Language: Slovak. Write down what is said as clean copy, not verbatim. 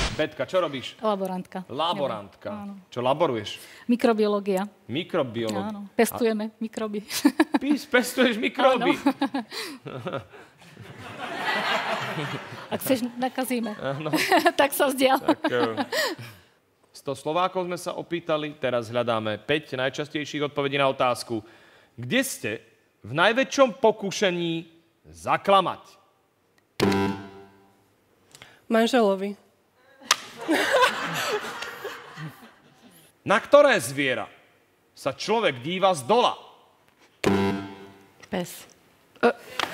Betka, čo robíš? Laborantka. Laborantka. Áno. Čo laboruješ? Mikrobiológia. Mikrobiológia. Áno, pestujeme mikroby. Pestuješ mikroby. Ak chceš, nakazíme. Tak sa vzdial. 100 Slovákov sme sa opýtali, teraz hľadáme 5 najčastejších odpovedí na otázku. Kde ste v najväčšom pokúšení zaklamať? Manželovi. Na ktoré zviera sa človek díva z dola? Pes.